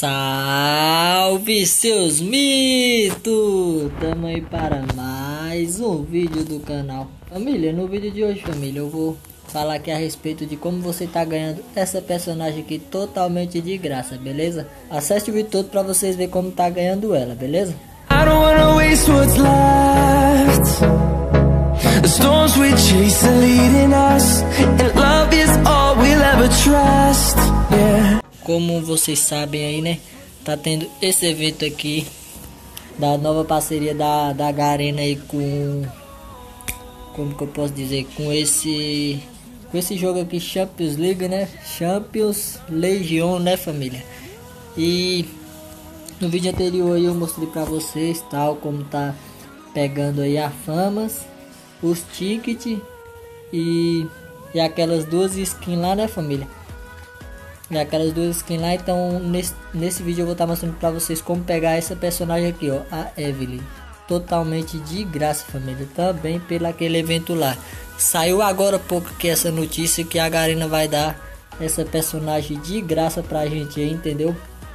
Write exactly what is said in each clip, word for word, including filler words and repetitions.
Salve seus mitos! Tamo aí para mais um vídeo do canal. Família, no vídeo de hoje, família, eu vou falar aqui a respeito de como você tá ganhando essa personagem aqui totalmente de graça, beleza? Acesse o vídeo todo pra vocês verem como tá ganhando ela, beleza? I don't wanna waste what's left. The storms we chase are leading us, and love is all we'll ever trust. Yeah. Como vocês sabem aí, né? Tá tendo esse evento aqui da nova parceria da, da Garena aí com... Como que eu posso dizer? Com esse... Com esse jogo aqui, Champions League, né? Champions Legion, né, família? E... No vídeo anterior aí eu mostrei pra vocês, tal, como tá pegando aí a famas, os tickets e... E aquelas duas skins lá, né, família? E aquelas duas skins lá. Então nesse, nesse vídeo eu vou estar mostrando pra vocês como pegar essa personagem aqui, ó, a Evelyn, totalmente de graça, família, também pelo aquele evento lá. Saiu agora há pouco que essa notícia que a Garena vai dar essa personagem de graça pra gente aí, entendeu?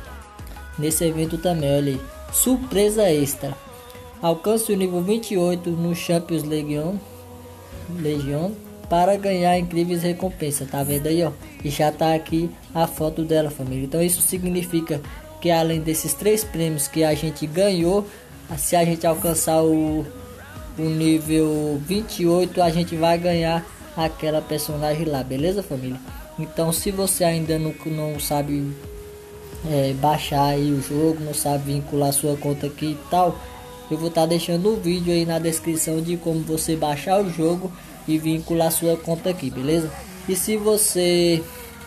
Nesse evento também, olha aí, surpresa extra. Alcance o nível vinte e oito no Champions Legion, Legion para ganhar incríveis recompensas, tá vendo aí, ó? E já tá aqui a foto dela, família. Então isso significa que além desses três prêmios que a gente ganhou, se a gente alcançar o, o nível vinte e oito, a gente vai ganhar aquela personagem lá, beleza, família? Então se você ainda não, não sabe é, baixar aí o jogo, não sabe vincular sua conta aqui e tal, eu vou estar tá deixando o vídeo aí na descrição de como você baixar o jogo e vincular sua conta aqui, beleza? E se você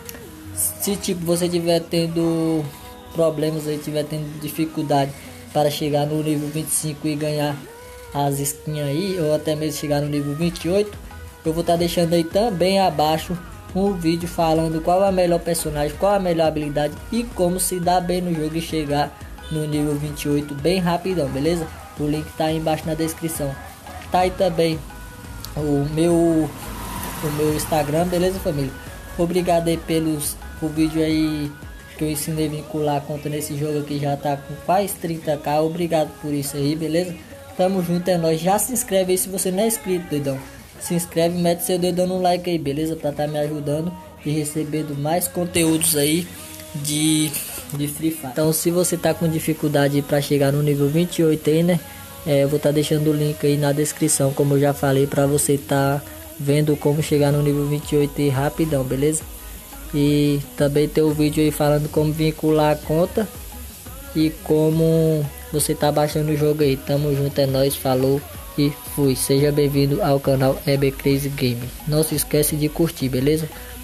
se tipo você tiver tendo problemas aí, tiver tendo dificuldade para chegar no nível vinte e cinco e ganhar as skins aí, ou até mesmo chegar no nível vinte e oito, eu vou estar tá deixando aí também abaixo um vídeo falando qual é a melhor personagem, qual é a melhor habilidade e como se dar bem no jogo e chegar no nível vinte e oito bem rapidão, beleza? O link tá aí embaixo na descrição. Tá aí também o meu o meu Instagram, beleza, família? Obrigado aí pelos o vídeo aí que eu ensinei a vincular a conta nesse jogo aqui, já tá com quase trinta k. Obrigado por isso aí, beleza? Tamo junto, é nóis. Já se inscreve aí se você não é inscrito, doidão. Se inscreve, mete seu dedão no like aí, beleza? Pra tá me ajudando e recebendo mais conteúdos aí de, de Free Fire. Então se você tá com dificuldade para chegar no nível vinte e oito aí, né? É, eu vou estar tá deixando o link aí na descrição, como eu já falei, para você tá vendo como chegar no nível vinte e oito aí rapidão, beleza? E também tem o vídeo aí falando como vincular a conta e como você tá baixando o jogo aí. Tamo junto, é nóis, falou e fui. Seja bem-vindo ao canal E B Crazy Game. Não se esquece de curtir, beleza?